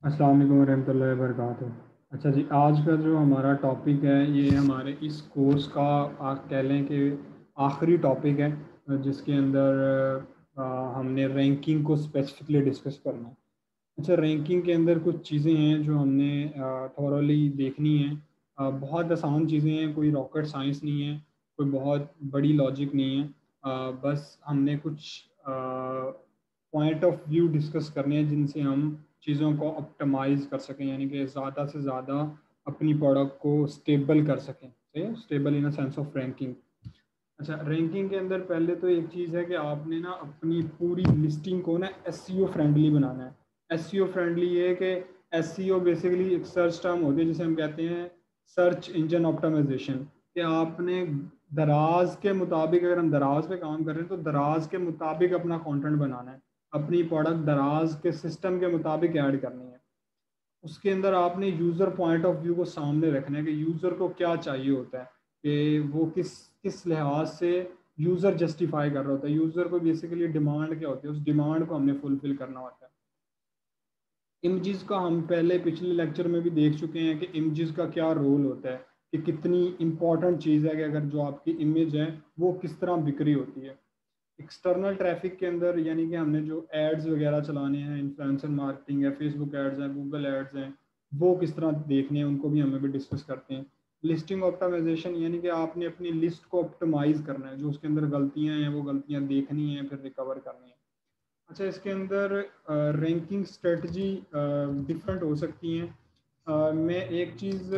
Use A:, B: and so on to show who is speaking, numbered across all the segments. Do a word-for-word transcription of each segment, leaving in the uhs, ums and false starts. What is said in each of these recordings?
A: अस्सलाम वालेकुम रहमतुल्लाहि व बरकातुहू। अच्छा जी, आज का जो हमारा टॉपिक है ये हमारे इस कोर्स का आप कह लें कि आखिरी टॉपिक है जिसके अंदर आ, हमने रैंकिंग को स्पेसिफिकली डिस्कस करना है। अच्छा, रैंकिंग के अंदर कुछ चीज़ें हैं जो हमने थॉरली देखनी है। आ, बहुत आसान चीज़ें हैं, कोई रॉकेट साइंस नहीं है, कोई बहुत बड़ी लॉजिक नहीं है। आ, बस हमने कुछ पॉइंट ऑफ व्यू डिस्कस करने हैं जिनसे हम चीज़ों को ऑप्टिमाइज कर सकें, यानी कि ज़्यादा से ज़्यादा अपनी प्रोडक्ट को स्टेबल कर सकें। Stable in a sense of ranking. अच्छा, रैंकिंग के अंदर पहले तो एक चीज़ है कि आपने ना अपनी पूरी लिस्टिंग को ना एसईओ फ्रेंडली बनाना है। एसईओ फ्रेंडली ये है कि एसईओ बेसिकली एक सर्च टर्म होती है जिसे हम कहते हैं सर्च इंजन ऑप्टिमाइजेशन। कि आपने दराज के मुताबिक, अगर हम दराज पे काम कर रहे हैं तो दराज के मुताबिक अपना कंटेंट बनाना है, अपनी प्रोडक्ट दराज के सिस्टम के मुताबिक ऐड करनी है। उसके अंदर आपने यूज़र पॉइंट ऑफ व्यू को सामने रखना है कि यूज़र को क्या चाहिए होता है, कि वो किस किस लिहाज से यूज़र जस्टिफाई कर रहा होता है, यूज़र को बेसिकली डिमांड क्या होती है, उस डिमांड को हमने फुलफिल करना होता है। इमेजेस का हम पहले पिछले लेक्चर में भी देख चुके हैं कि इमेजेस का क्या रोल होता है, कि कितनी इंपॉर्टेंट चीज़ है कि अगर जो आपकी इमेज है वो किस तरह बिक्री होती है। एक्सटर्नल ट्रैफिक के अंदर यानी कि हमने जो एड्स वगैरह चलाने हैं, इन्फ्लुएंसर मार्केटिंग है, फेसबुक एड्स हैं, गूगल एड्स हैं, वो किस तरह देखने हैं उनको भी हमें भी डिस्कस करते हैं। लिस्टिंग ऑप्टिमाइजेशन यानी कि आपने अपनी लिस्ट को ऑप्टिमाइज करना है, जो उसके अंदर गलतियां हैं वो गलतियां देखनी है, फिर रिकवर करनी है। अच्छा, इसके अंदर रैंकिंग स्ट्रेटजी डिफरेंट हो सकती हैं। अ, मैं एक चीज़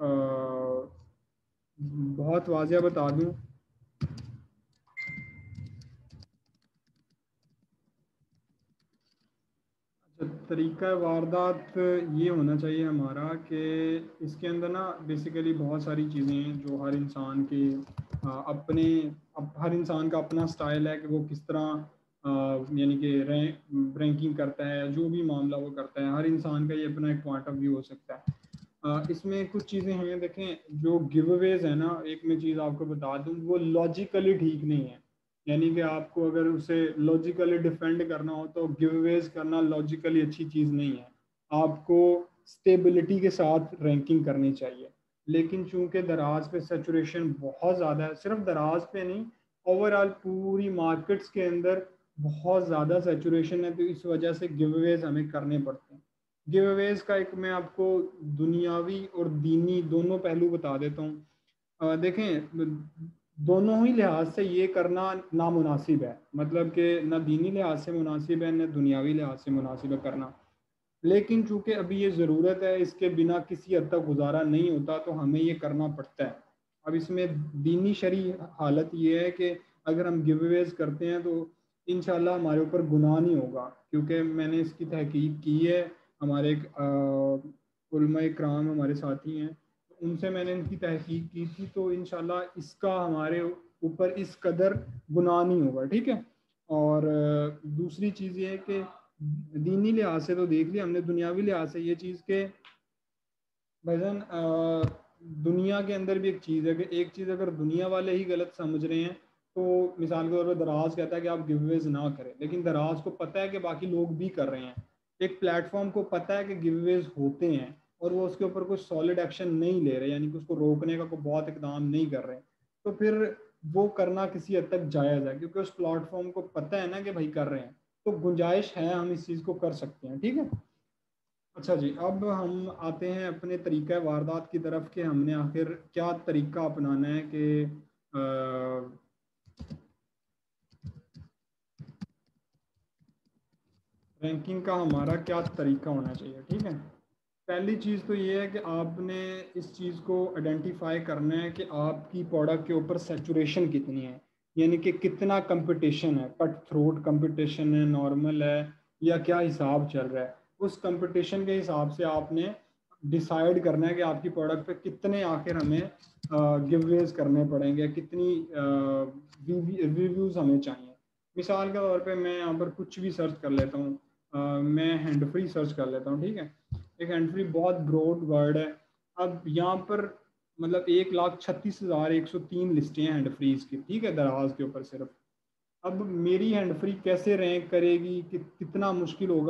A: बहुत वाजिया बता दूं। अच्छा, तरीका वारदात ये होना चाहिए हमारा कि इसके अंदर ना बेसिकली बहुत सारी चीज़ें हैं जो हर इंसान के अ, अपने अप, हर इंसान का अपना स्टाइल है कि वो किस तरह अ, यानी कि रैंक रैंकिंग करता है, जो भी मामला वो करता है, हर इंसान का ये अपना एक पॉइंट ऑफ व्यू हो सकता है। अ, इसमें कुछ चीज़ें हैं, देखें जो गिव अवेज है ना, एक मैं चीज़ आपको बता दूं, वो लॉजिकली ठीक नहीं है। यानी कि आपको अगर उसे लॉजिकली डिफेंड करना हो तो गिव अवेज करना लॉजिकली अच्छी चीज़ नहीं है। आपको स्टेबिलिटी के साथ रैंकिंग करनी चाहिए। लेकिन चूंकि दराज पे सेचुरेशन बहुत ज़्यादा है, सिर्फ दराज पे नहीं, ओवरऑल पूरी मार्केट्स के अंदर बहुत ज़्यादा सेचुरेशन है, तो इस वजह से गिव अवेज हमें करने पड़ते हैं। गिव अवेज का एक मैं आपको दुनियावी और दीनी दोनों पहलू बता देता हूँ। अ, देखें, दोनों ही लिहाज से ये करना नामुनासिब है, मतलब कि न दीनी लिहाज से मुनासिब है, न दुनियावी लिहाज से मुनासिब है करना। लेकिन चूंकि अभी ये ज़रूरत है, इसके बिना किसी हद तक गुजारा नहीं होता, तो हमें ये करना पड़ता है। अब इसमें दीनी शरी हालत ये है कि अगर हम गिव अवेज करते हैं तो इंशाल्लाह हमारे ऊपर गुनाह नहीं होगा, क्योंकि मैंने इसकी तहकीक की है। हमारे एक उलमा इकराम हमारे साथी हैं, तो उनसे मैंने इनकी तहकीक की थी, तो इंशाल्लाह इसका हमारे ऊपर इस कदर गुनाह नहीं होगा, ठीक है। और अ, दूसरी चीज़ ये है कि दीनी लिहाज से तो देख लिया हमने, दुनियावी लिहाज से ये चीज़ के भाईजान, दुनिया के अंदर भी एक चीज़ है कि एक चीज़ अगर दुनिया वाले ही गलत समझ रहे हैं, तो मिसाल के तौर पर दराज कहता है कि आप गिवअवेज ना करें, लेकिन दराज को पता है कि बाकी लोग भी कर रहे हैं। एक प्लेटफॉर्म को पता है कि गिवअवेज होते हैं और वो उसके ऊपर कोई सॉलिड एक्शन नहीं ले रहे, यानी कि उसको रोकने का कोई बहुत इकदाम नहीं कर रहे, तो फिर वो करना किसी हद तक जायज़ है, क्योंकि उस प्लेटफॉर्म को पता है ना कि भाई कर रहे हैं, तो गुंजाइश है, हम इस चीज़ को कर सकते हैं, ठीक है। अच्छा जी, अब हम आते हैं अपने तरीक़ा वारदात की तरफ, कि हमने आखिर क्या तरीका अपनाना है कि रैंकिंग का हमारा क्या तरीका होना चाहिए, ठीक है। पहली चीज़ तो ये है कि आपने इस चीज़ को आइडेंटिफाई करना है कि आपकी प्रोडक्ट के ऊपर सेचुरेशन कितनी है, यानी कि कितना कंपटीशन है, कट थ्रोट कंपटीशन है, नॉर्मल है, या क्या हिसाब चल रहा है। उस कंपटीशन के हिसाब से आपने डिसाइड करना है कि आपकी प्रोडक्ट पे कितने आखिर हमें गिववेज करने पड़ेंगे, कितनी रिव्यूज़ हमें चाहिए। मिसाल के तौर पे मैं यहाँ पर कुछ भी सर्च कर लेता हूँ। अ, मैं हैंड फ्री सर्च कर लेता हूँ, ठीक है। एक हैंड फ्री बहुत ब्रॉड वर्ड है। अब यहाँ पर मतलब एक लाख छत्तीस हज़ार एक सौ तीन लिस्टें हैं हैंड फ्रीज की, ठीक है, दराज के ऊपर सिर्फ। अब मेरी हैंड फ्री कैसे रैंक करेगी, कि कितना मुश्किल होगा।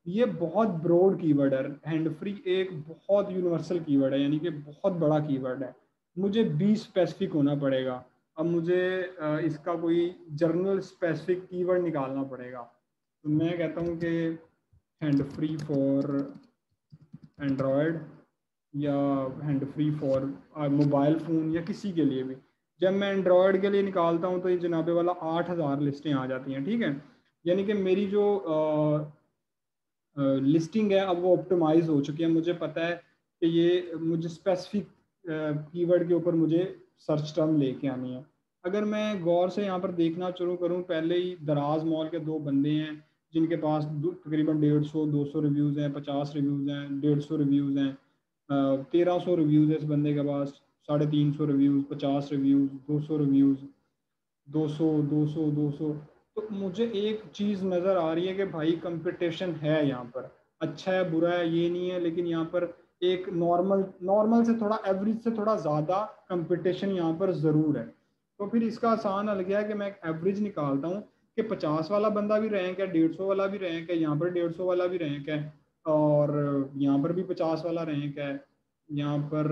A: ये बहुत ब्रॉड कीवर्ड है। हैंड फ्री एक बहुत यूनिवर्सल कीवर्ड है, यानी कि बहुत बड़ा कीवर्ड है। मुझे बी स्पेसिफिक होना पड़ेगा। अब मुझे अ, इसका कोई जर्नल स्पेसिफिक कीवर्ड निकालना पड़ेगा। तो मैं कहता हूँ कि हैंड फ्री फॉर एंड्रॉयड या hand free for mobile phone या किसी के लिए भी। जब मैं एंड्रॉयड के लिए निकालता हूँ तो ये जनाबे वाला आठ हज़ार लिस्टें आ जाती हैं, ठीक है। यानी कि मेरी जो लिस्टिंग है अब वो ऑप्टिमाइज हो चुकी है। मुझे पता है कि ये मुझे स्पेसिफिक कीवर्ड के ऊपर मुझे सर्च टर्म लेके आनी है। अगर मैं गौर से यहाँ पर देखना शुरू करूँ, पहले ही दराज मॉल के दो बंदे हैं जिनके पास तकरीबन डेढ़ सौ दो सौ रिव्यूज़ हैं, पचास रिव्यूज़ हैं, डेढ़ सौ रिव्यूज़ हैं, तेरह सौ रिव्यूज़ है इस बंदे के पास, साढ़े तीन सौ रिव्यूज़, पचास रिव्यूज़, दो सौ रिव्यूज़, दो सौ दो सौ दो सौ। तो मुझे एक चीज़ नज़र आ रही है कि भाई कंपटीशन है यहाँ पर। अच्छा है बुरा है ये नहीं है, लेकिन यहाँ पर एक नॉर्मल नॉर्मल से थोड़ा एवरेज से थोड़ा ज़्यादा कंपटीशन यहाँ पर ज़रूर है। तो फिर इसका आसान हल गया कि मैं एक एवरेज निकालता हूँ कि पचास वाला बंदा भी रैंक है, डेढ़ सौ वाला भी रैंक है, यहाँ पर डेढ़ सौ वाला भी रैंक है, और यहाँ पर भी पचास वाला रैंक है, यहाँ पर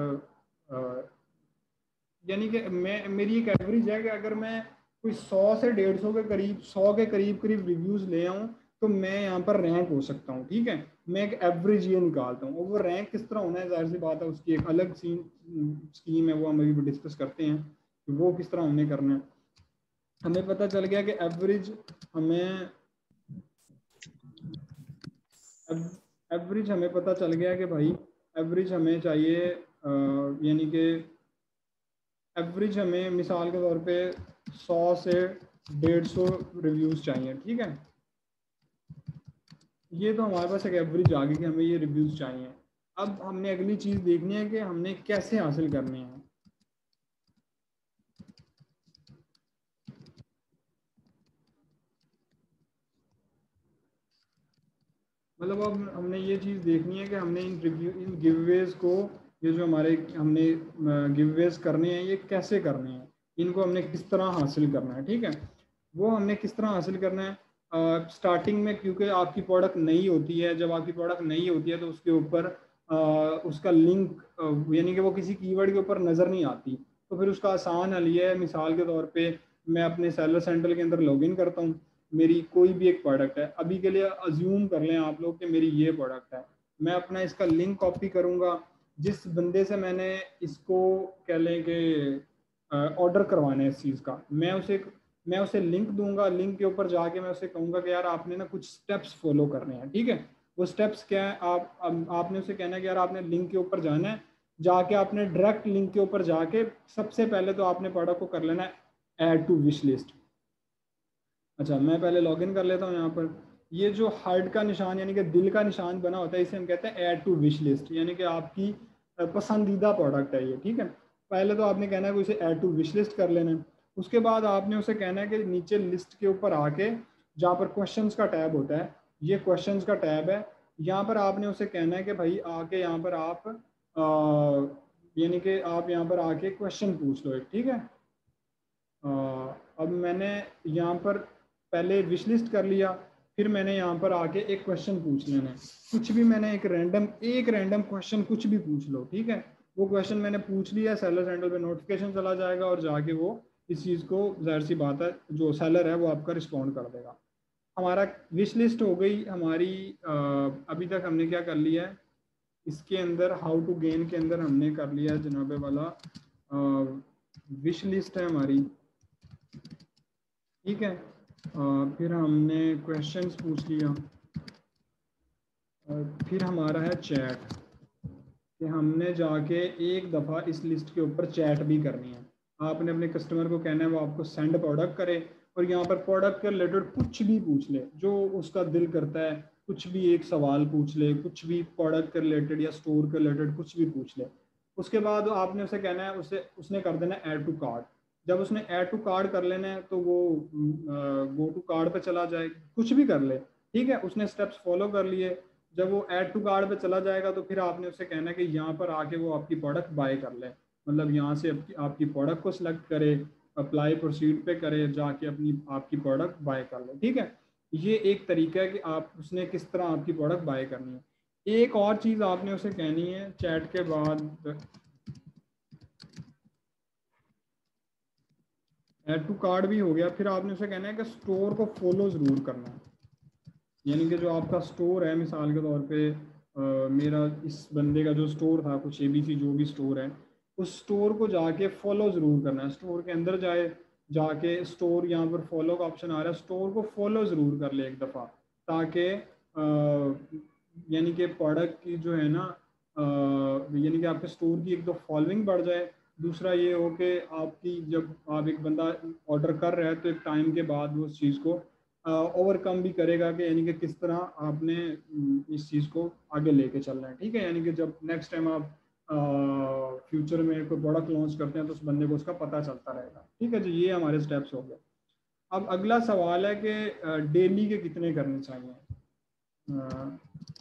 A: यानी कि मैं मेरी एक एवरेज है कि अगर मैं कोई सौ से डेढ़ सौ के करीब सौ के करीब करीब रिव्यूज़ ले आऊँ तो मैं यहाँ पर रैंक हो सकता हूँ, ठीक है। मैं एक एवरेज ये निकालता हूँ, और वो रैंक किस तरह होना है जाहिर सी बात है उसकी एक अलग सीन स्कीम है, वो हम अभी डिस्कस करते हैं कि वो किस तरह हमने करना है। हमें पता चल गया कि एवरेज हमें एवरेज हमें पता चल गया कि भाई एवरेज हमें चाहिए, यानी कि एवरेज हमें मिसाल के तौर पे सौ से डेढ़ सौ रिव्यूज़ चाहिए, ठीक है। ये तो हमारे पास एक एवरेज आ गई कि हमें ये रिव्यूज़ चाहिए। अब हमने अगली चीज़ देखनी है कि हमने कैसे हासिल करने हैं। मतलब अब हमने ये चीज़ देखनी है कि हमने इन रिव्यू इन गिववेज को, ये जो हमारे हमने गिववेज करने हैं ये कैसे करने हैं, इनको हमने किस तरह हासिल करना है, ठीक है। वो हमने किस तरह हासिल करना है, स्टार्टिंग में क्योंकि आपकी प्रोडक्ट नई होती है, जब आपकी प्रोडक्ट नई होती है तो उसके ऊपर उसका लिंक, यानी कि वो किसी कीवर्ड के ऊपर नज़र नहीं आती। तो फिर उसका आसान हल ये है, मिसाल के तौर पे मैं अपने सेलर सेंटर के अंदर लॉगिन करता हूँ, मेरी कोई भी एक प्रोडक्ट है, अभी के लिए अज्यूम कर लें आप लोग कि मेरी ये प्रोडक्ट है, मैं अपना इसका लिंक कॉपी करूँगा। जिस बंदे से मैंने इसको कह लें कि ऑर्डर करवाना है इस चीज़ का, मैं उसे मैं उसे लिंक दूंगा, लिंक के ऊपर जाके मैं उसे कहूँगा कि यार आपने ना कुछ स्टेप्स फॉलो करने हैं, ठीक है। वो स्टेप्स क्या है, आप आपने उसे कहना है कि यार आपने लिंक के ऊपर जाना है, जाके आपने डायरेक्ट लिंक के ऊपर जाके सबसे पहले तो आपने प्रोडक्ट को कर लेना है ऐड टू विश लिस्ट। अच्छा मैं पहले लॉगिन कर लेता हूँ यहाँ पर। ये जो हार्ट का निशान यानी कि दिल का निशान बना होता है इसे हम कहते हैं ऐड टू विश लिस्ट, यानी कि आपकी पसंदीदा प्रोडक्ट है ये, ठीक है। पहले तो आपने कहना है कि उसे ऐड टू विश लिस्ट कर लेना है। उसके बाद आपने उसे कहना है कि नीचे लिस्ट के ऊपर आके जहाँ पर क्वेश्चंस का टैब होता है, ये क्वेश्चंस का टैब है, यहाँ पर आपने उसे कहना है कि भाई आके यहाँ पर आप यानी कि आप यहाँ पर आके क्वेश्चन पूछ लो एक, ठीक है। आ, अब मैंने यहाँ पर पहले विश लिस्ट कर लिया, फिर मैंने यहाँ पर आके एक क्वेश्चन पूछ लेना है, कुछ भी मैंने एक रैंडम एक रैंडम क्वेश्चन कुछ भी पूछ लो, ठीक है। वो क्वेश्चन मैंने पूछ लिया, सेलर सेंटर पे नोटिफिकेशन चला जाएगा और जाके वो इस चीज़ को जाहिर सी बात है जो सेलर है वो आपका रिस्पॉन्ड कर देगा। हमारा विश लिस्ट हो गई हमारी। आ, अभी तक हमने क्या कर लिया है इसके अंदर, हाउ टू गेन के अंदर हमने कर लिया है जनाबे वाला विश लिस्ट है हमारी, ठीक है। आ, फिर हमने क्वेश्चंस पूछ लिया, और फिर हमारा है चैट कि हमने जाके एक दफ़ा इस लिस्ट के ऊपर चैट भी करनी है। आपने अपने कस्टमर को कहना है वो आपको सेंड प्रोडक्ट करे, और यहाँ पर प्रोडक्ट के रिलेटेड कुछ भी पूछ ले जो उसका दिल करता है, कुछ भी एक सवाल पूछ ले, कुछ भी प्रोडक्ट के रिलेटेड या स्टोर के रिलेटेड कुछ भी पूछ ले। उसके बाद आपने उसे कहना है, उसे उसने कर देना ऐड टू कार्ट। जब उसने ऐड टू कार्ट कर लेना है तो वो गो टू कार्ट पे चला जाए, कुछ भी कर ले, ठीक है। उसने स्टेप्स फॉलो कर लिए, जब वो ऐड टू कार्ट पे चला जाएगा तो फिर आपने उसे कहना है कि यहाँ पर आके वो आपकी प्रोडक्ट बाय कर ले, मतलब यहाँ से आपकी आपकी प्रोडक्ट को सिलेक्ट करे, अप्लाई प्रोसीड पे करे, जाके अपनी आपकी प्रोडक्ट बाय कर ले, ठीक है। ये एक तरीका है कि आप उसने किस तरह आपकी प्रोडक्ट बाय करनी है। एक और चीज़ आपने उसे कहनी है चैट के बाद, ऐड टू कार्ड भी हो गया, फिर आपने उसे कहना है कि स्टोर को फॉलो ज़रूर करना है। यानी कि जो आपका स्टोर है, मिसाल के तौर पे आ, मेरा इस बंदे का जो स्टोर था, कुछ एबीसी जो भी स्टोर है, उस स्टोर को जाके फॉलो ज़रूर करना है। स्टोर के अंदर जाए, जाके स्टोर, यहाँ पर फॉलो का ऑप्शन आ रहा है, स्टोर को फॉलो ज़रूर कर ले एक दफ़ा, ताकि यानी कि प्रोडक्ट की जो है ना, अ, यानी कि आपके स्टोर की एक तो फॉलोइंग बढ़ जाए, दूसरा ये हो कि आपकी जब आप एक बंदा ऑर्डर कर रहा है तो एक टाइम के बाद वो उस चीज़ को ओवरकम भी करेगा, कि यानी कि किस तरह आपने इस चीज़ को आगे लेके चलना है। ठीक है, यानी कि जब नेक्स्ट टाइम आप फ्यूचर में कोई प्रोडक्ट लॉन्च करते हैं तो उस बंदे को उसका पता चलता रहेगा। ठीक है जी, ये हमारे स्टेप्स हो गए। अब अगला सवाल है कि डेली के कितने करने चाहिए। अ,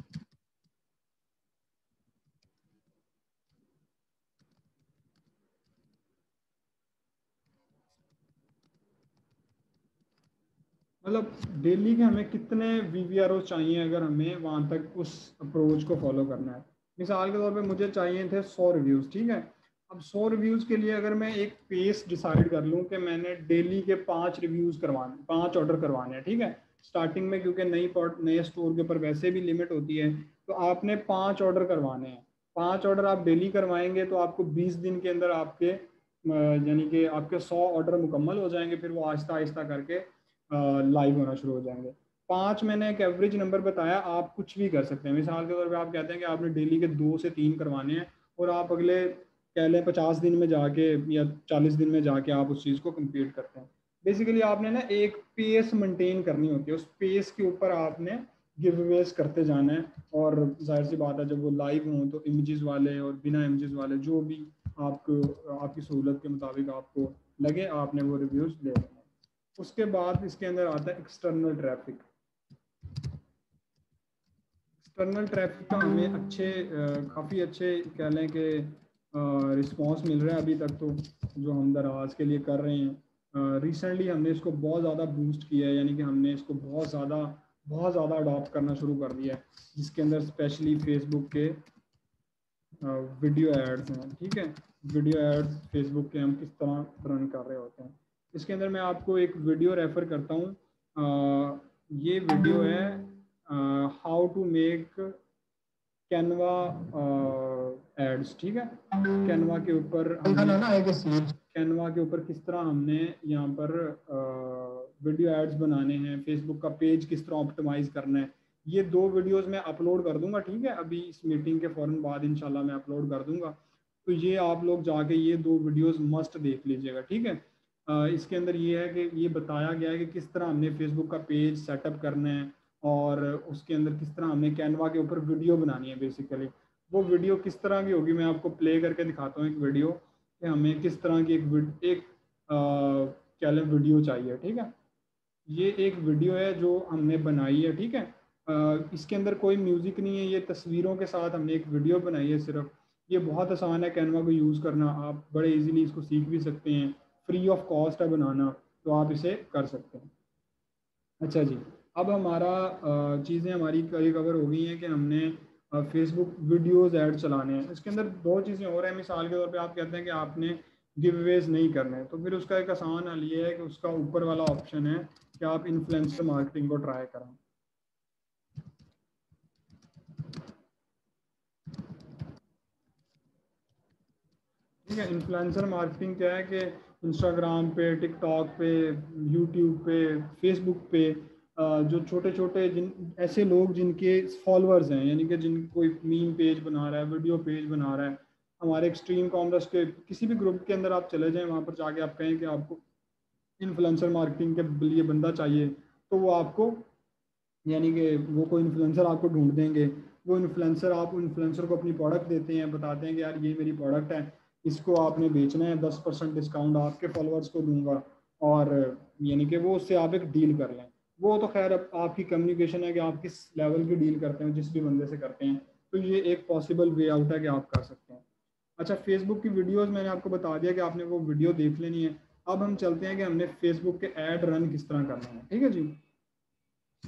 A: मतलब डेली के हमें कितने वी वी आर ओ चाहिए अगर हमें वहाँ तक उस अप्रोच को फॉलो करना है। मिसाल के तौर पे मुझे चाहिए थे सौ रिव्यूज़। ठीक है, अब सौ रिव्यूज़ के लिए अगर मैं एक पेस डिसाइड कर लूँ कि मैंने डेली के पाँच रिव्यूज़ करवाने, पाँच ऑर्डर करवाने हैं। ठीक है, स्टार्टिंग में क्योंकि नई नए स्टोर के ऊपर वैसे भी लिमिट होती है, तो आपने पाँच ऑर्डर करवाने हैं। पाँच ऑर्डर आप डेली करवाएंगे तो आपको बीस दिन के अंदर आपके यानी कि आपके सौ ऑर्डर मुकम्मल हो जाएंगे, फिर वो आहिस्ता आहिस्ता करके लाइव होना शुरू हो जाएंगे। पाँच मैंने एक एवरेज नंबर बताया, आप कुछ भी कर सकते हैं। मिसाल के तौर पे आप कहते हैं कि आपने डेली के दो से तीन करवाने हैं, और आप अगले कह लें पचास दिन में जाके या चालीस दिन में जाके आप उस चीज़ को कंप्लीट करते हैं। बेसिकली आपने ना एक पेस मेंटेन करनी होती है, उस पेस के ऊपर आपने गिव अवेज करते जाना है। और जाहिर सी बात है, जब वो लाइव हों तो इमेजेस वाले और बिना इमेजेस वाले जो भी आपको आपकी सहूलत के मुताबिक आपको लगे, आपने वो रिव्यूज़ ले लेना है। उसके बाद इसके अंदर आता है एक्सटर्नल ट्रैफिक। एक्सटर्नल ट्रैफिक का हमें अच्छे काफ़ी अच्छे कह लें कि रिस्पांस मिल रहा है अभी तक, तो जो हम दराज के लिए कर रहे हैं। रिसेंटली हमने इसको बहुत ज़्यादा बूस्ट किया है, यानी कि हमने इसको बहुत ज़्यादा बहुत ज़्यादा अडॉप्ट करना शुरू कर दिया है, जिसके अंदर स्पेशली फेसबुक के वीडियो एड्स हैं। ठीक है, वीडियो एड्स फेसबुक के हम किस तरह रन कर रहे होते हैं। इसके अंदर मैं आपको एक वीडियो रेफ़र करता हूँ। ये वीडियो है how to make Canva ads. ठीक है, कैनवा के ऊपर हमने कैनवा के ऊपर किस तरह हमने यहाँ पर वीडियो एड्स बनाने हैं, फेसबुक का पेज किस तरह ऑप्टिमाइज़ करना है, ये दो वीडियोस मैं अपलोड कर दूंगा। ठीक है, अभी इस मीटिंग के फ़ौरन बाद इंशाल्लाह मैं अपलोड कर दूंगा, तो ये आप लोग जाके ये दो वीडियोस मस्ट देख लीजिएगा। ठीक है, आ, इसके अंदर ये है कि ये बताया गया है कि किस तरह हमने फेसबुक का पेज सेटअप करना है, और उसके अंदर किस तरह हमने कैनवा के ऊपर वीडियो बनानी है। बेसिकली वो वीडियो किस तरह की होगी, मैं आपको प्ले करके दिखाता हूँ एक वीडियो, कि हमें किस तरह की एक एक क्या लें वीडियो चाहिए। ठीक है, ये एक वीडियो है जो हमने बनाई है। ठीक है, आ, इसके अंदर कोई म्यूज़िक नहीं है, ये तस्वीरों के साथ हमने एक वीडियो बनाई है सिर्फ। ये बहुत आसान है कैनवा को यूज़ करना, आप बड़े इजीली इसको सीख भी सकते हैं, फ्री ऑफ कॉस्ट है बनाना, तो आप इसे कर सकते हैं। अच्छा जी, अब हमारा चीज़ें हमारी कई कवर हो गई हैं कि हमने फेसबुक वीडियोस ऐड चलाने हैं। इसके अंदर दो चीज़ें और हैं। मिसाल के तौर पे आप कहते हैं कि आपने गिव अवेज नहीं करने हैं, तो फिर उसका एक आसान हल ये है कि उसका ऊपर वाला ऑप्शन है कि आप इन्फ्लुएंसर मार्केटिंग को ट्राई करें। ठीक है, इन्फ्लुएंसर मार्केटिंग क्या है कि इंस्टाग्राम पे, टिकटॉक पे, यूट्यूब पे, फेसबुक पे जो छोटे छोटे जिन ऐसे लोग जिनके फॉलोअर्स हैं, यानी कि जिन कोई मीम पेज बना रहा है, वीडियो पेज बना रहा है, हमारे एक्सट्रीम कॉमर्स के किसी भी ग्रुप के अंदर आप चले जाएं, वहाँ पर जाके आप कहें कि आपको इन्फ्लुएंसर मार्केटिंग के लिए बंदा चाहिए, तो वो आपको यानी कि वो कोई इन्फ्लुएंसर आपको ढूंढ देंगे। वो इन्फ्लुएंसर आप इन्फ्लुएंसर को अपनी प्रोडक्ट देते हैं, बताते हैं कि यार ये मेरी प्रोडक्ट है, इसको आपने बेचना है, दस परसेंट डिस्काउंट आपके फॉलोअर्स को दूंगा, और यानी कि वो उससे आप एक डील कर लें। वो तो खैर अब आपकी कम्युनिकेशन है कि आप किस लेवल की डील करते हैं, जिस भी बंदे से करते हैं, तो ये एक पॉसिबल वे आउट है कि आप कर सकते हैं। अच्छा, फेसबुक की वीडियोज़ मैंने आपको बता दिया कि आपने वो वीडियो देख लेनी है। अब हम चलते हैं कि हमने फेसबुक के ऐड रन किस तरह करना है। ठीक है जी,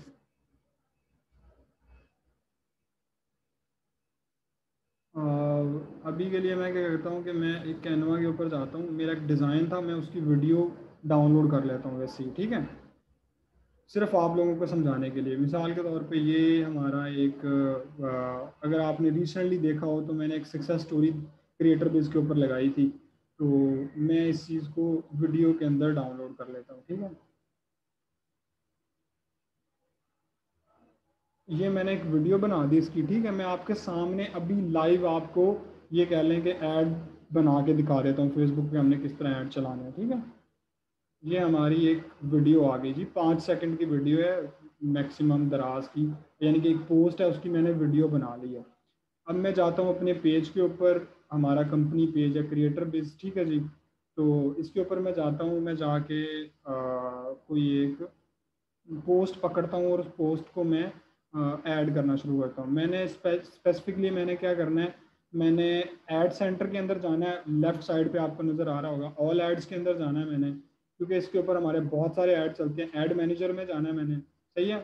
A: अभी के लिए मैं क्या करता हूँ कि मैं एक कैनवा के ऊपर जाता हूँ, मेरा एक डिज़ाइन था, मैं उसकी वीडियो डाउनलोड कर लेता हूँ वैसे ही, ठीक है, सिर्फ आप लोगों को समझाने के लिए। मिसाल के तौर पे ये हमारा एक अ, अगर आपने रिसेंटली देखा हो तो मैंने एक सक्सेस स्टोरी क्रिएटर बेस के ऊपर लगाई थी, तो मैं इस चीज़ को वीडियो के अंदर डाउनलोड कर लेता हूँ, ठीक है। ये मैंने एक वीडियो बना दी इसकी, ठीक है, मैं आपके सामने अभी लाइव आपको ये कह लें कि ऐड बना के दिखा देता हूँ फेसबुक पे हमने किस तरह ऐड चलाना है, ठीक है। ये हमारी एक वीडियो आ गई जी, पाँच सेकंड की वीडियो है मैक्सिमम दराज की, यानी कि एक पोस्ट है उसकी मैंने वीडियो बना ली है। अब मैं जाता हूँ अपने पेज के ऊपर, हमारा कंपनी पेज है क्रिएटर बेस, ठीक है जी। तो इसके ऊपर मैं जाता हूँ, मैं जाके आ, कोई एक पोस्ट पकड़ता हूँ और उस पोस्ट को मैं ऐड करना शुरू करता हूँ। मैंने स्पेसिफिकली मैंने क्या करना है, मैंने ऐड सेंटर के अंदर जाना है, लेफ्ट साइड पे आपको नज़र आ रहा होगा, ऑल एड्स के अंदर जाना है मैंने, क्योंकि इसके ऊपर हमारे बहुत सारे ऐड चलते हैं। ऐड मैनेजर में जाना है मैंने, सही है।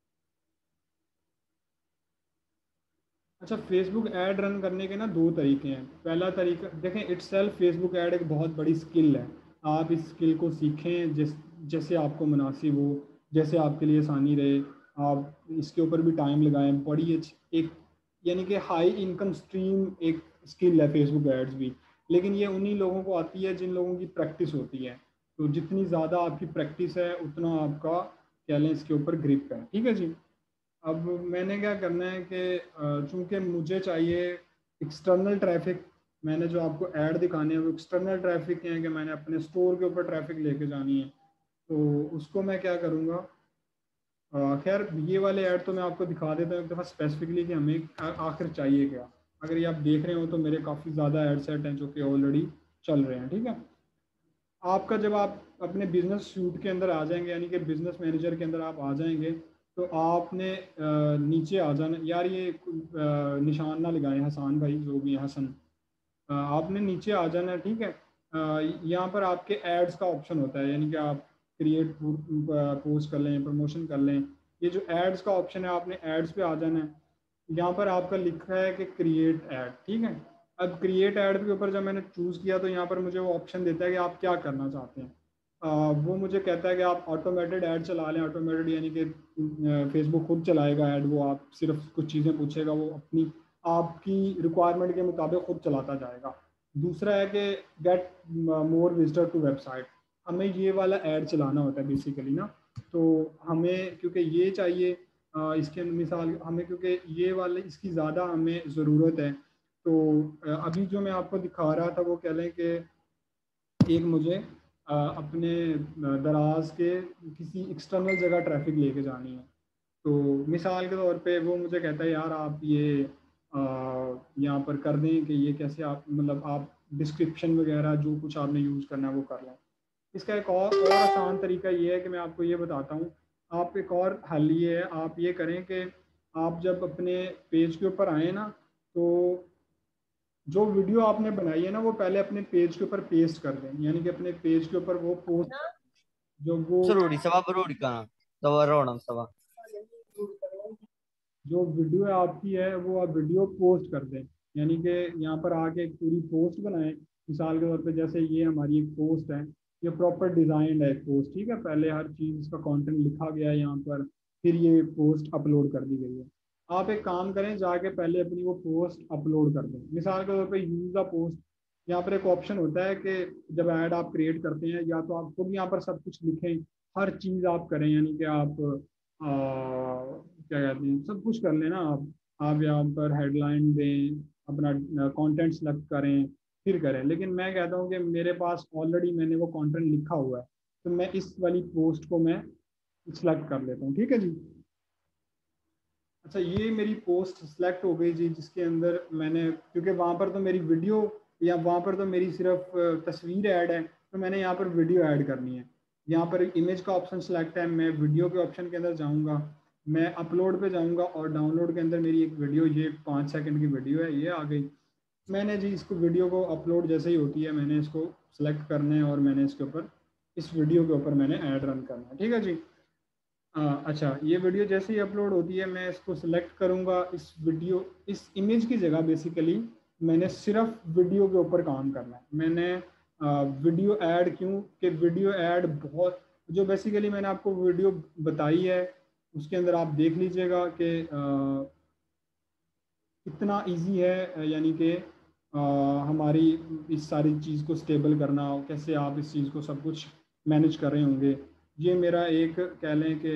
A: अच्छा, फेसबुक ऐड रन करने के ना दो तरीके हैं। पहला तरीका देखें, इट्सेल्फ फेसबुक ऐड एक बहुत बड़ी स्किल है, आप इस स्किल को सीखें जिस जैसे आपको मुनासिब हो, जैसे आपके लिए आसानी रहे, आप इसके ऊपर भी टाइम लगाएं। बड़ी अच्छी एक यानी कि हाई इनकम स्ट्रीम एक स्किल है फेसबुक एड्स भी, लेकिन ये उन्हीं लोगों को आती है जिन लोगों की प्रैक्टिस होती है। तो जितनी ज़्यादा आपकी प्रैक्टिस है उतना आपका कह लें इसके ऊपर ग्रिप है, ठीक है जी। अब मैंने क्या करना है कि चूंकि मुझे चाहिए एक्सटर्नल ट्रैफिक, मैंने जो आपको ऐड दिखाने हैं वो एक्सटर्नल ट्रैफिक हैं कि मैंने अपने स्टोर के ऊपर ट्रैफिक लेके जानी है, तो उसको मैं क्या करूँगा। खैर ये वाले ऐड तो मैं आपको दिखा देता हूँ एक दफ़ा स्पेसिफिकली कि हमें आ- आखिर चाहिए क्या। अगर ये आप देख रहे हो तो मेरे काफ़ी ज़्यादा ऐड सेट हैं जो कि ऑलरेडी चल रहे हैं, ठीक है। आपका जब आप अपने बिजनेस सूट के अंदर आ जाएंगे, यानी कि बिजनेस मैनेजर के अंदर आप आ जाएंगे, तो आपने अ, नीचे आ जाना यार, ये अ, निशान ना लगाएं हसन भाई, जो भी है हसन, अ, आपने नीचे आ जाना है, ठीक है। अ, यहाँ पर आपके एड्स का ऑप्शन होता है, यानी कि आप क्रिएट पोस्ट कर लें, प्रमोशन कर लें, ये जो एड्स का ऑप्शन है आपने एड्स पे आ जाना है। यहाँ पर आपका लिखा है कि क्रिएट ऐड, ठीक है। अब क्रिएट ऐड के ऊपर जब मैंने चूज़ किया तो यहाँ पर मुझे वो ऑप्शन देता है कि आप क्या करना चाहते हैं। आ, वो मुझे कहता है कि आप ऑटोमेटेड ऐड चला लें। ऑटोमेटेड यानी कि फेसबुक खुद चलाएगा ऐड, वो आप सिर्फ कुछ चीज़ें पूछेगा, वो अपनी आपकी रिक्वायरमेंट के मुताबिक खुद चलाता जाएगा। दूसरा है कि get more visitor to website, हमें ये वाला ऐड चलाना होता है बेसिकली ना। तो हमें क्योंकि ये चाहिए, आ, इसके मिसाल हमें क्योंकि ये वाले इसकी ज़्यादा हमें ज़रूरत है, तो आ, अभी जो मैं आपको दिखा रहा था वो कह लें कि एक मुझे आ, अपने दराज के किसी एक्सटर्नल जगह ट्रैफिक लेके जानी है। तो मिसाल के तौर पे वो मुझे कहता है यार आप ये आ, यहाँ पर कर दें कि ये कैसे आप मतलब आप डिस्क्रिप्शन वगैरह जो कुछ आपने यूज़ करना है वो कर लें। इसका एक और और आसान तरीका ये है कि मैं आपको ये बताता हूँ। आप एक और हल ये है, आप ये करें कि आप जब अपने पेज के ऊपर आए ना, तो जो वीडियो आपने बनाई है ना वो पहले अपने पेज के ऊपर पेस्ट कर दें, यानी कि अपने पेज के ऊपर वो पोस्ट जो वो
B: जरूरी सभा बरूरी का दवा रोणम सभा।
A: जो वीडियो आपकी है वो आप वीडियो पोस्ट कर दें, यानी कि यहाँ पर आके एक पूरी पोस्ट बनाएं। मिसाल के तौर पे जैसे ये हमारी एक पोस्ट है, ये प्रॉपर डिज़ाइंड है एक पोस्ट, ठीक है, पहले हर चीज़ इसका कंटेंट लिखा गया है यहाँ पर, फिर ये पोस्ट अपलोड कर दी गई है। आप एक काम करें, जाके पहले अपनी वो पोस्ट अपलोड कर दें। मिसाल के तौर पे यूज़ द पोस्ट, यहाँ पर एक ऑप्शन होता है कि जब ऐड आप क्रिएट करते हैं या तो आप खुद यहाँ पर सब कुछ लिखें, हर चीज़ आप करें, यानी कि आप आ, क्या कहते हैं सब कुछ कर लेना आप आप यहाँ पर हेडलाइन दें, अपना कंटेंट सेलेक्ट करें, फिर करें। लेकिन मैं कहता हूँ कि मेरे पास ऑलरेडी मैंने वो कंटेंट लिखा हुआ है, तो मैं इस वाली पोस्ट को मैं सिलेक्ट कर लेता हूँ, ठीक है जी। अच्छा, ये मेरी पोस्ट सिलेक्ट हो गई जी, जिसके अंदर मैंने क्योंकि वहाँ पर तो मेरी वीडियो या वहाँ पर तो मेरी सिर्फ तस्वीर ऐड है, तो मैंने यहाँ पर वीडियो ऐड करनी है। यहाँ पर इमेज का ऑप्शन सेलेक्ट है, मैं वीडियो के ऑप्शन के अंदर जाऊँगा, मैं अपलोड पे जाऊँगा और डाउनलोड के अंदर मेरी एक वीडियो, ये पाँच सेकंड की वीडियो है, ये आ गई। मैंने जी इसको वीडियो को अपलोड जैसे ही होती है मैंने इसको सेलेक्ट करना है और मैंने इसके ऊपर इस वीडियो के ऊपर मैंने ऐड रन करना है, ठीक है जी। हाँ, अच्छा, ये वीडियो जैसे ही अपलोड होती है मैं इसको सिलेक्ट करूँगा, इस वीडियो इस इमेज की जगह बेसिकली मैंने सिर्फ वीडियो के ऊपर काम करना है। मैंने आ, वीडियो ऐड, क्यों कि वीडियो ऐड बहुत, जो बेसिकली मैंने आपको वीडियो बताई है उसके अंदर आप देख लीजिएगा कि कितना इजी है, यानी कि हमारी इस सारी चीज़ को स्टेबल करना, कैसे आप इस चीज़ को सब कुछ मैनेज कर रहे होंगे। ये मेरा एक कह लें कि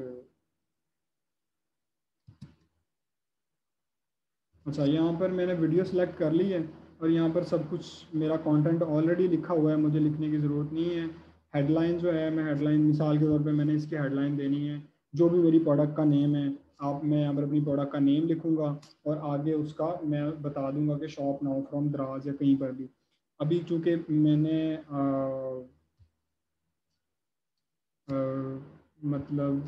A: अच्छा, यहाँ पर मैंने वीडियो सेलेक्ट कर ली है और यहाँ पर सब कुछ मेरा कंटेंट ऑलरेडी लिखा हुआ है, मुझे लिखने की ज़रूरत नहीं है। हेडलाइन जो है, मैं हेडलाइन मिसाल के तौर पे मैंने इसकी हेडलाइन देनी है जो भी मेरी प्रोडक्ट का नेम है। आप मैं यहाँ पर अपनी प्रोडक्ट का नेम लिखूँगा और आगे उसका मैं बता दूंगा कि शॉप नाउ फ्रॉम दराज या कहीं पर भी। अभी चूँकि मैंने आ, आ, मतलब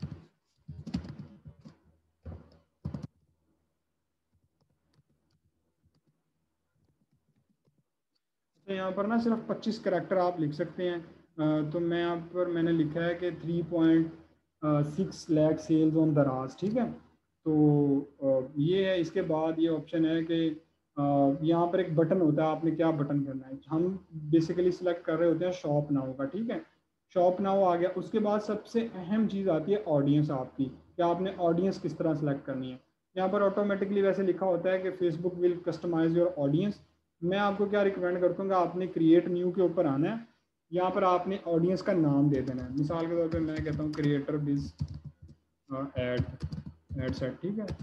A: तो यहाँ पर ना सिर्फ पच्चीस करैक्टर आप लिख सकते हैं। अ, तो मैं यहाँ पर मैंने लिखा है कि three point six lakh sales on Daraz, ठीक है। तो अ, ये है। इसके बाद ये ऑप्शन है कि अ, यहाँ पर एक बटन होता है, आपने क्या बटन करना है। हम बेसिकली सिलेक्ट कर रहे होते हैं शॉप नाउ का, ठीक है। शॉप नाउ आ गया। उसके बाद सबसे अहम चीज़ आती है ऑडियंस आपकी, कि आपने ऑडियंस किस तरह सेलेक्ट करनी है। यहाँ पर ऑटोमेटिकली वैसे लिखा होता है कि Facebook will customise your audience. मैं आपको क्या रिकमेंड करता हूँ कि आपने क्रिएट न्यू के ऊपर आना है। यहाँ पर आपने ऑडियंस का नाम दे देना है। मिसाल के तौर पे मैं कहता हूँ creator biz add ad set, ठीक है।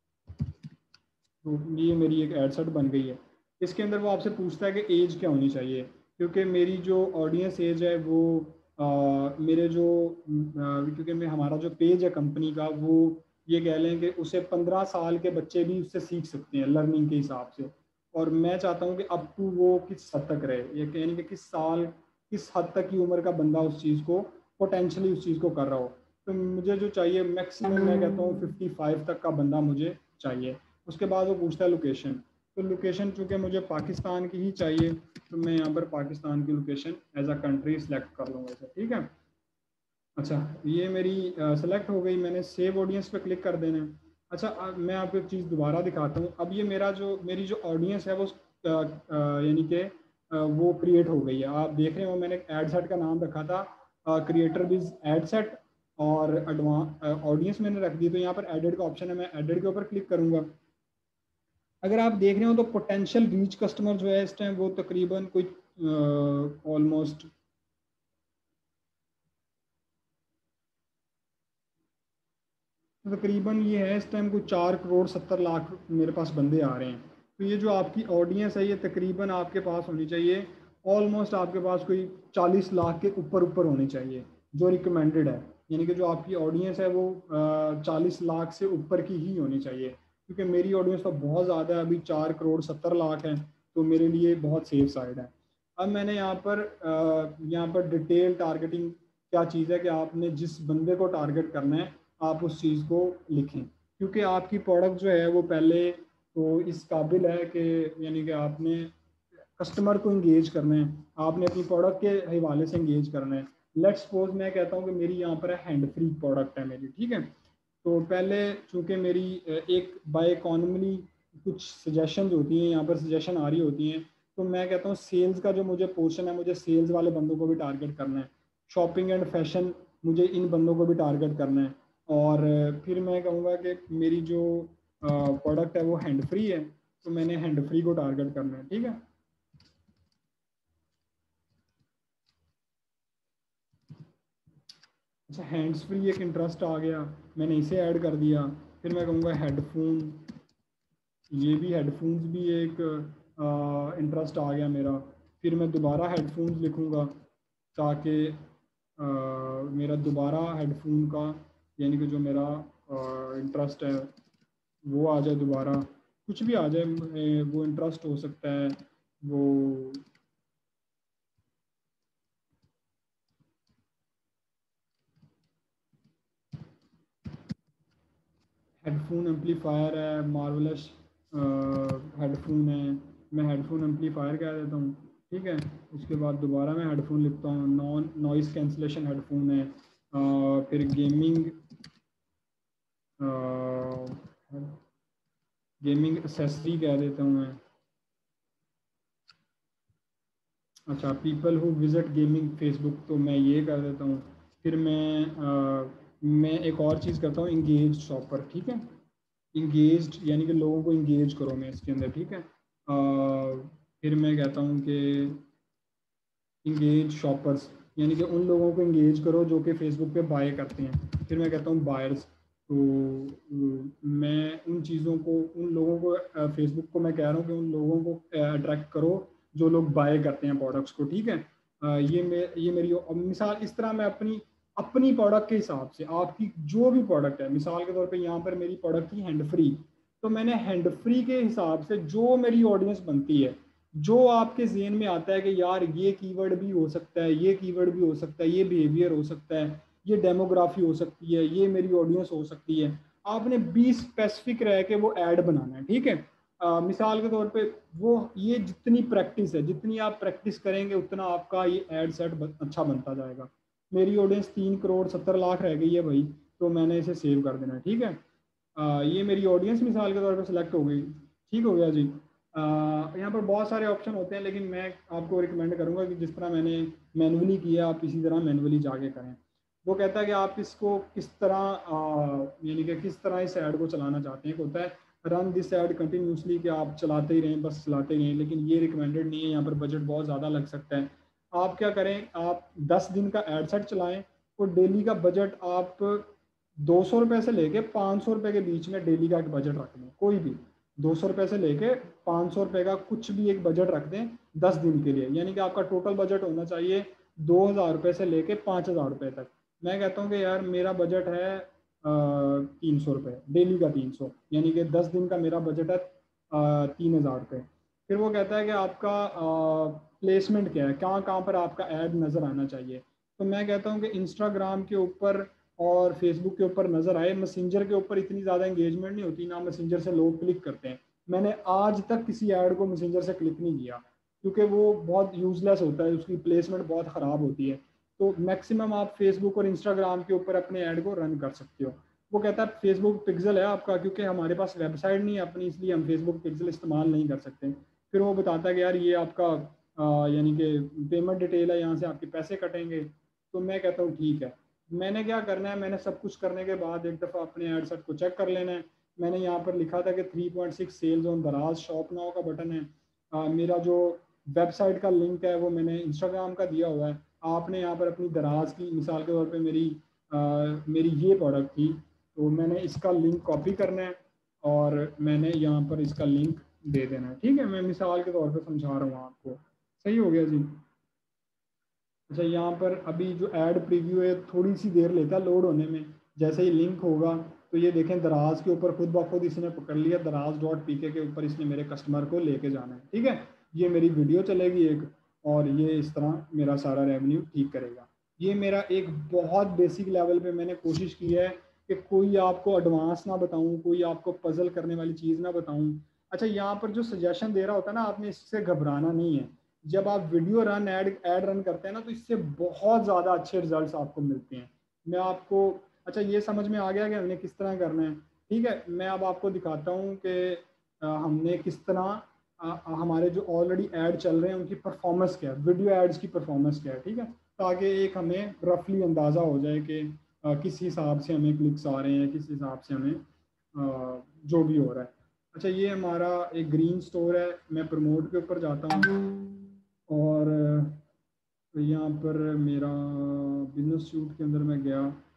A: तो ये मेरी एक एड सेट बन गई है। इसके अंदर वो आपसे पूछता है कि एज क्या होनी चाहिए, क्योंकि मेरी जो ऑडियंस एज है वो आ, मेरे जो आ, क्योंकि मैं हमारा जो पेज है कंपनी का, वो ये कह लें कि उसे पंद्रह साल के बच्चे भी उससे सीख सकते हैं लर्निंग के हिसाब से। और मैं चाहता हूँ कि अप टू वो किस हद तक रहे, ये यानी कि किस साल किस हद तक की उम्र का बंदा उस चीज़ को पोटेंशली उस चीज़ को कर रहा हो। तो मुझे जो चाहिए मैक्सिमम मैं कहता हूँ फिफ्टी फाइव तक का बंदा मुझे चाहिए। उसके बाद वो पूछता है लोकेशन। तो लोकेशन चूँकि मुझे पाकिस्तान की ही चाहिए, तो मैं यहाँ पर पाकिस्तान की location as a country select कर लूँगा इसे, ठीक है। अच्छा, ये मेरी सेलेक्ट हो गई। मैंने सेव ऑडियंस पे क्लिक कर देना है। अच्छा, अब मैं आपको एक चीज़ दोबारा दिखाता हूँ। अब ये मेरा जो मेरी जो ऑडियंस है वो अ, अ, यानी कि अ, वो क्रिएट हो गई है। आप देख रहे हो मैंने एड सेट का नाम रखा था क्रिएटर बिज एड सेट, और एडवांस ऑडियंस मैंने रख दी। तो यहाँ पर एडिट का ऑप्शन है, मैं एडिट के ऊपर क्लिक करूँगा। अगर आप देख रहे हो तो पोटेंशियल रीच कस्टमर जो है इस टाइम वो तकरीबन कोई ऑलमोस्ट तकरीबन ये है इस टाइम कोई चार करोड़ सत्तर लाख मेरे पास बंदे आ रहे हैं। तो ये जो आपकी ऑडियंस है ये तकरीबन आपके पास होनी चाहिए, ऑलमोस्ट आपके पास कोई चालीस लाख के ऊपर ऊपर होनी चाहिए जो रिकमेंडेड है। यानी कि जो आपकी ऑडियंस है वो चालीस लाख से ऊपर की ही होनी चाहिए, क्योंकि मेरी ऑडियंस तो बहुत ज़्यादा है, अभी चार करोड़ सत्तर लाख है। तो मेरे लिए बहुत सेफ साइड है। अब मैंने यहाँ पर अ, यहाँ पर डिटेल टारगेटिंग क्या चीज़ है कि आपने जिस बंदे को टारगेट करना है आप उस चीज़ को लिखें, क्योंकि आपकी प्रोडक्ट जो है वो पहले तो इस काबिल है कि यानी कि आपने कस्टमर को इंगेज करना है, आपने अपनी प्रोडक्ट के हवाले से इंगेज करना है। लेट्स सपोज मैं कहता हूँ कि मेरी यहाँ पर हैंड फ्री प्रोडक्ट है मेरी, ठीक है। तो पहले चूँकि मेरी एक बाय इकॉनमी कुछ सजेशन होती हैं, यहाँ पर सजेशन आ रही होती हैं। तो मैं कहता हूँ सेल्स का जो मुझे पोर्शन है, मुझे सेल्स वाले बंदों को भी टारगेट करना है। शॉपिंग एंड फैशन, मुझे इन बंदों को भी टारगेट करना है। और फिर मैं कहूँगा कि मेरी जो प्रोडक्ट है वो हैंड फ्री है, तो मैंने हैंड फ्री को टारगेट करना है, ठीक है। अच्छा, हैंड्स फ्री एक इंटरेस्ट आ गया, मैंने इसे ऐड कर दिया। फिर मैं कहूँगा हेडफोन, ये भी हेडफोन्स भी एक इंटरेस्ट आ गया मेरा। फिर मैं दोबारा हेडफोन्स लिखूँगा ताकि अ, मेरा दोबारा हेडफोन का यानी कि जो मेरा इंटरेस्ट है वो आ जाए दोबारा। कुछ भी आ जाए, ए, वो इंटरेस्ट हो सकता है वो। हेडफोन एम्पलीफायर है, मार्वलस हेडफोन है, मैं हेडफोन एम्पलीफायर कह देता हूँ, ठीक है। उसके बाद दोबारा मैं हेडफोन लिखता हूँ, नॉन नॉइस कैंसलेशन हेडफोन है। अ, फिर गेमिंग गेमिंग एसेसरी कह देता हूँ मैं, अच्छा, people who visit gaming Facebook, तो मैं ये कर देता हूँ। फिर मैं आ, मैं एक और चीज़ करता हूँ, इंगेज शॉपर, ठीक है। इंगेज्ड यानी कि लोगों को इंगेज करो मैं इसके अंदर, ठीक है। आ, फिर मैं कहता हूँ कि इंगेज शॉपर्स यानी कि उन लोगों को इंगेज करो जो कि फेसबुक पे बाय करते हैं। फिर मैं कहता हूँ बायर्स, तो मैं उन चीज़ों को, उन लोगों को, फेसबुक को मैं कह रहा हूँ कि उन लोगों को अट्रैक्ट करो जो लोग बाय करते हैं प्रोडक्ट्स को, ठीक है। आ, ये मे ये मेरी मिसाल, इस तरह मैं अपनी अपनी प्रोडक्ट के हिसाब से, आपकी जो भी प्रोडक्ट है, मिसाल के तौर पे यहाँ पर मेरी प्रोडक्ट थी हैंड फ्री, तो मैंने हैंड फ्री के हिसाब से जो मेरी ऑडियंस बनती है, जो आपके जेहन में आता है कि यार ये कीवर्ड भी हो सकता है, ये कीवर्ड भी हो सकता है, ये बिहेवियर हो सकता है, ये डेमोग्राफी हो सकती है, ये मेरी ऑडियंस हो सकती है, आपने बीस स्पेसिफिक रह के वो ऐड बनाना है, ठीक है। आ, मिसाल के तौर पे वो, ये जितनी प्रैक्टिस है, जितनी आप प्रैक्टिस करेंगे उतना आपका ये एड सेट अच्छा बनता जाएगा। मेरी ऑडियंस तीन करोड़ सत्तर लाख रह गई है भाई, तो मैंने इसे सेव कर देना है, ठीक है। आ, ये मेरी ऑडियंस मिसाल के तौर पे सिलेक्ट हो गई, ठीक हो गया जी। आ, यहाँ पर बहुत सारे ऑप्शन होते हैं, लेकिन मैं आपको रिकमेंड करूँगा कि जिस तरह मैंने मैनुअली किया आप इसी तरह मैनुअली जाके करें। वो कहता है कि आप इसको किस तरह आ, यानी कि किस तरह इस ऐड को चलाना चाहते हैं। एक होता है रन दिस ऐड कंटिन्यूसली, कि आप चलाते ही रहें, बस चलाते ही रहें, लेकिन ये रिकमेंडेड नहीं है, यहाँ पर बजट बहुत ज़्यादा लग सकता है। आप क्या करें, आप दस दिन का एड सेट चलाएं, और डेली का बजट आप दो सौ रुपये से लेके पाँच सौ रुपये के बीच में डेली का एक बजट रख दें, कोई भी दो सौ रुपये से लेके पाँच सौ रुपये का कुछ भी एक बजट रख दें दस दिन के लिए, यानी कि आपका टोटल बजट होना चाहिए दो हज़ार रुपये से लेके पाँच हज़ार रुपये तक। मैं कहता हूँ कि यार मेरा बजट है तीन सौ रुपये, डेली का तीन सौ, यानी कि दस दिन का मेरा बजट है तीन हज़ार रुपये। फिर वो कहता है कि आपका प्लेसमेंट क्या है, कहाँ कहाँ पर आपका ऐड नज़र आना चाहिए। तो मैं कहता हूँ कि इंस्टाग्राम के ऊपर और फेसबुक के ऊपर नज़र आए। मैसेंजर के ऊपर इतनी ज़्यादा इंगेजमेंट नहीं होती, ना मैसेंजर से लोग क्लिक करते हैं। मैंने आज तक किसी ऐड को मैसेंजर से क्लिक नहीं किया, क्योंकि वो बहुत यूजलेस होता है, उसकी प्लेसमेंट बहुत ख़राब होती है। तो मैक्सिमम आप फेसबुक और इंस्टाग्राम के ऊपर अपने ऐड को रन कर सकते हो। वो कहता है फेसबुक पिक्सल है आपका, क्योंकि हमारे पास वेबसाइट नहीं है अपनी, इसलिए हम फेसबुक पिक्सल इस्तेमाल नहीं कर सकते। फिर वो बताता है कि यार ये आपका आ, यानी कि पेमेंट डिटेल है, यहाँ से आपके पैसे कटेंगे। तो मैं कहता हूँ ठीक है। मैंने क्या करना है, मैंने सब कुछ करने के बाद एक दफ़ा अपने एड सेट को चेक कर लेना है। मैंने यहाँ पर लिखा था कि three point six sales on Daraz, shop now का बटन है। आ, मेरा जो वेबसाइट का लिंक है वो मैंने इंस्टाग्राम का दिया हुआ है। आपने यहाँ पर अपनी दराज की, मिसाल के तौर पे मेरी आ, मेरी ये प्रोडक्ट थी, तो मैंने इसका लिंक कॉपी करना है और मैंने यहाँ पर इसका लिंक दे देना है, ठीक है। मैं मिसाल के तौर पे समझा रहा हूँ आपको, सही हो गया जी। अच्छा, यहाँ पर अभी जो ऐड प्रीव्यू है थोड़ी सी देर लेता है लोड होने में। जैसे ही लिंक होगा तो ये देखें दराज के ऊपर खुद ब खुद इसने पकड़ लिया, दराज डॉट पी के के ऊपर इसने मेरे कस्टमर को लेके जाना है, ठीक है। ये मेरी वीडियो चलेगी एक, और ये इस तरह मेरा सारा रेवेन्यू ठीक करेगा। ये मेरा एक बहुत बेसिक लेवल पे मैंने कोशिश की है कि कोई आपको एडवांस ना बताऊं, कोई आपको पजल करने वाली चीज़ ना बताऊं। अच्छा, यहाँ पर जो सजेशन दे रहा होता है ना, आपने इससे घबराना नहीं है। जब आप video run ad ad run करते हैं ना, तो इससे बहुत ज़्यादा अच्छे रिजल्ट्स आपको मिलते हैं। मैं आपको, अच्छा ये समझ में आ गया कि हमने किस तरह करना है, ठीक है। मैं अब आपको दिखाता हूँ कि अ, हमने किस तरह अ, हमारे जो ऑलरेडी ऐड चल रहे हैं उनकी परफॉर्मेंस क्या है, वीडियो एड्स की परफॉर्मेंस क्या है, ठीक है। ताकि एक हमें रफली अंदाज़ा हो जाए कि अ, किस हिसाब से हमें क्लिक्स आ रहे हैं, किस हिसाब से हमें अ, जो भी हो रहा है। अच्छा, ये हमारा एक ग्रीन स्टोर है। मैं प्रमोट के ऊपर जाता हूँ, और यहाँ पर मेरा बिजनेस सूट के अंदर मैं गया।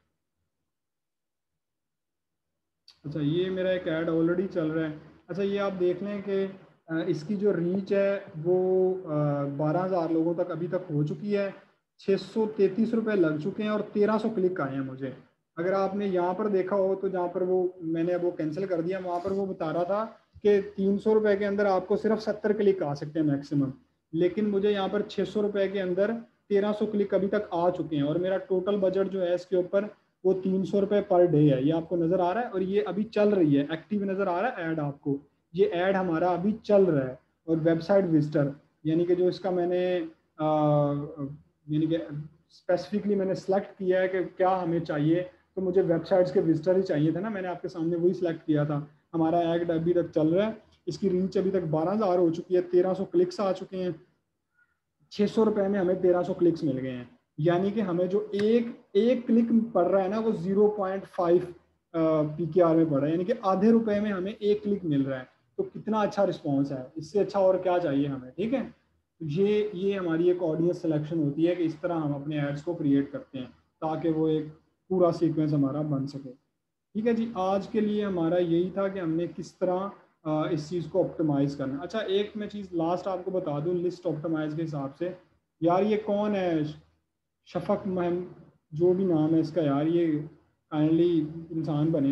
A: अच्छा, ये मेरा एक ऐड ऑलरेडी चल रहा है। अच्छा, ये आप देख लें कि अ, इसकी जो रीच है वो बारह हज़ार लोगों तक अभी तक हो चुकी है। छः सौ तैंतीस रुपये लग चुके हैं और तेरह सौ क्लिक आए हैं मुझे। अगर आपने यहाँ पर देखा हो तो जहाँ पर वो मैंने वो कैंसिल कर दिया, वहाँ पर वो बता रहा था कि तीन सौ रुपये के अंदर आपको सिर्फ सत्तर क्लिक आ सकते हैं मैक्सिमम। लेकिन मुझे यहाँ पर छः सौ रुपये के अंदर तेरह सौ क्लिक अभी तक आ चुके हैं, और मेरा टोटल बजट जो है इसके ऊपर वो तीन सौ रुपये पर डे है। ये आपको नज़र आ रहा है, और ये अभी चल रही है, एक्टिव नज़र आ रहा है ऐड आपको। ये ऐड हमारा अभी चल रहा है। और वेबसाइट विजिटर, यानी कि जो इसका मैंने यानी कि स्पेसिफिकली मैंने सेलेक्ट किया है कि क्या हमें चाहिए, तो मुझे वेबसाइट्स के विजिटर ही चाहिए थे ना, मैंने आपके सामने वही सिलेक्ट किया था। हमारा ऐड अभी तक चल रहा है, इसकी रीच अभी तक बारह हज़ार हो चुकी है, तेरह सौ क्लिक्स आ चुके हैं, छः सौ रुपये में हमें तेरह सौ क्लिक्स मिल गए हैं, यानी कि हमें जो एक एक क्लिक पड़ रहा है ना वो zero point five P K R में पड़ रहा है, यानी कि आधे रुपए में हमें एक क्लिक मिल रहा है। तो कितना अच्छा रिस्पॉन्स है, इससे अच्छा और क्या चाहिए हमें, ठीक है। तो ये ये हमारी एक ऑडियंस सिलेक्शन होती है कि इस तरह हम अपने एड्स को क्रिएट करते हैं ताकि वो एक पूरा सीक्वेंस हमारा बन सके। ठीक है जी, आज के लिए हमारा यही था कि हमने किस तरह आ, इस चीज़ को ऑप्टिमाइज़ करना। अच्छा, एक मैं चीज़ लास्ट आपको बता दूं लिस्ट ऑप्टिमाइज के हिसाब से। यार ये कौन है, शफक महम, जो भी नाम है इसका, यार ये काइंडली इंसान बने,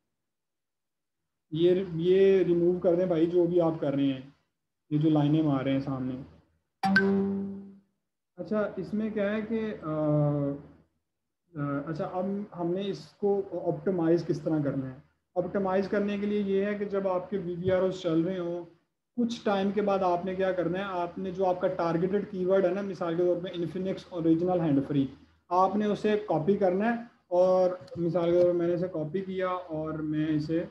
A: ये ये रिमूव कर दें भाई, जो भी आप कर रहे हैं, ये जो लाइनें मार रहे हैं सामने। अच्छा, इसमें क्या है कि अच्छा, अब हमने इसको ऑप्टिमाइज़ किस तरह करना है। ऑप्टिमाइज़ करने के लिए ये है कि जब आपके वी वी आर ओस चल रहे हो, कुछ टाइम के बाद आपने क्या करना है, आपने जो आपका टारगेटेड कीवर्ड है ना, मिसाल के तौर पे इन्फिनिक्स ओरिजिनल हैंड फ्री, आपने उसे कॉपी करना है। और मिसाल के तौर पर मैंने इसे कॉपी किया और मैं इसे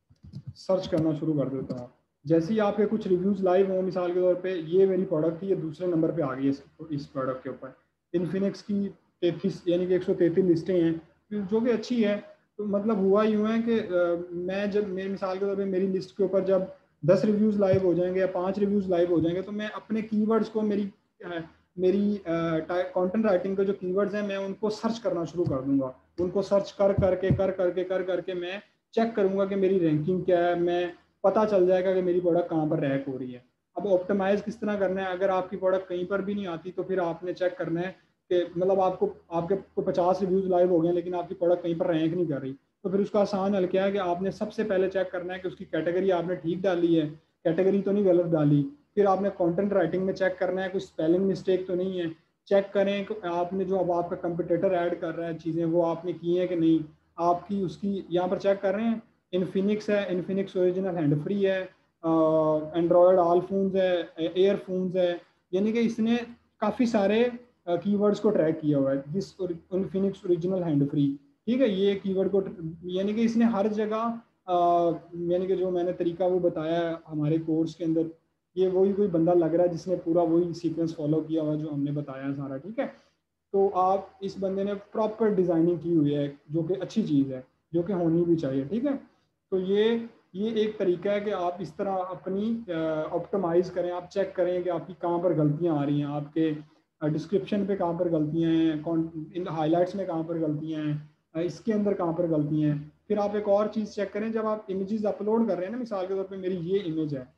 A: सर्च करना शुरू कर देता हूँ। जैसे ही आपके कुछ रिव्यूज़ लाइव हों, मिसाल के तौर पे ये मेरी प्रोडक्ट थी, ये दूसरे नंबर पे आ गई इस इस प्रोडक्ट के ऊपर। इन्फिनिक्स की तैंतीस यानी कि एक सौ तैंतीस लिस्टें हैं जो कि अच्छी है। तो मतलब हुआ यूँ है कि आ, मैं जब मेरी मिसाल के तौर पे मेरी लिस्ट के ऊपर जब दस रिव्यूज़ लाइव हो जाएंगे या पाँच रिव्यूज़ लाइव हो जाएंगे, तो मैं अपने कीवर्ड्स को, मेरी आ, मेरी कंटेंट राइटिंग के जो कीवर्ड्स हैं, मैं उनको सर्च करना शुरू कर दूंगा। उनको सर्च कर करके कर करके कर करके मैं चेक करूंगा कि मेरी रैंकिंग क्या है, मैं पता चल जाएगा कि मेरी प्रोडक्ट कहाँ पर रैंक हो रही है। अब ऑप्टिमाइज किस तरह करना है, अगर आपकी प्रोडक्ट कहीं पर भी नहीं आती तो फिर आपने चेक करना है कि मतलब आपको आपके पचास रिव्यूज लाइव हो गए लेकिन आपकी प्रोडक्ट कहीं पर रैंक नहीं कर रही, तो फिर उसका आसान हल क्या है कि आपने सबसे पहले चेक करना है कि उसकी कैटेगरी आपने ठीक डाली है, कैटेगरी तो नहीं गलत डाली। फिर आपने कंटेंट राइटिंग में चेक करना है कोई स्पेलिंग मिस्टेक तो नहीं है। चेक करें कि आपने जो अब आपका कंपटीटर ऐड कर रहा है चीज़ें, वो आपने की हैं कि नहीं, आपकी उसकी यहाँ पर चेक कर रहे हैं। इन्फिनिक्स है, इन्फिनिक्स ओरिजिनल हैंड फ्री है, एंड्रॉयड ऑल फोन्स है, एयर फोन्स है, यानी कि इसने काफ़ी सारे कीवर्ड्स को ट्रैक किया हुआ है, this Infinix original hand free. ठीक है, ये कीवर्ड को, यानी कि इसने हर जगह, यानी कि जो मैंने तरीका वो बताया है हमारे कोर्स के अंदर, ये वही कोई बंदा लग रहा है जिसने पूरा वही सीक्वेंस फॉलो किया हुआ जो हमने बताया है सारा। ठीक है, तो आप, इस बंदे ने प्रॉपर डिज़ाइनिंग की हुई है जो कि अच्छी चीज़ है, जो कि होनी भी चाहिए। ठीक है, तो ये ये एक तरीका है कि आप इस तरह अपनी ऑप्टिमाइज़ करें, आप चेक करें कि आपकी कहाँ पर गलतियाँ आ रही हैं, आपके डिस्क्रिप्शन पे कहाँ पर गलतियाँ हैं, इन हाईलाइट्स में कहाँ पर गलतियाँ हैं, इसके अंदर कहाँ पर गलतियाँ हैं। फिर आप एक और चीज़ चेक करें, जब आप इमेजेस अपलोड कर रहे हैं ना, मिसाल के तौर पे मेरी ये इमेज है,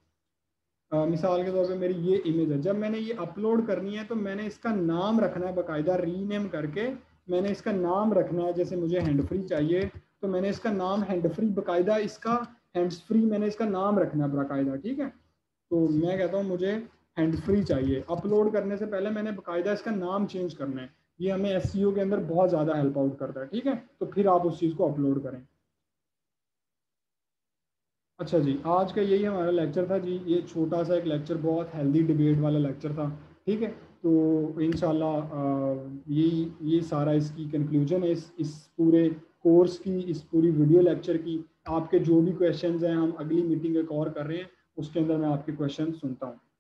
A: Uh, मिसाल के तौर पे मेरी ये इमेज है, जब मैंने ये अपलोड करनी है तो मैंने इसका नाम रखना है बाकायदा, रीनेम करके मैंने इसका नाम रखना है। जैसे मुझे हैंड फ्री चाहिए तो मैंने इसका नाम हैंड फ्री बाकायदा, इसका हैंड्स फ्री मैंने इसका नाम रखना है बाकायदा। ठीक है, तो मैं कहता हूँ मुझे हैंड फ्री चाहिए, अपलोड करने से पहले मैंने बाकायदा इसका नाम चेंज करना है। ये हमें एस सी ओ के अंदर बहुत ज़्यादा हेल्प आउट करता है। ठीक है, तो फिर आप उस चीज़ को अपलोड करें। अच्छा जी, आज का यही हमारा लेक्चर था जी, ये छोटा सा एक लेक्चर, बहुत हेल्दी डिबेट वाला लेक्चर था। ठीक है, तो इंशाल्लाह यही ये सारा इसकी कंक्लूजन है इस इस पूरे कोर्स की, इस पूरी वीडियो लेक्चर की। आपके जो भी क्वेश्चंस हैं, हम अगली मीटिंग एक और कर रहे हैं, उसके अंदर मैं आपके क्वेश्चन सुनता हूँ।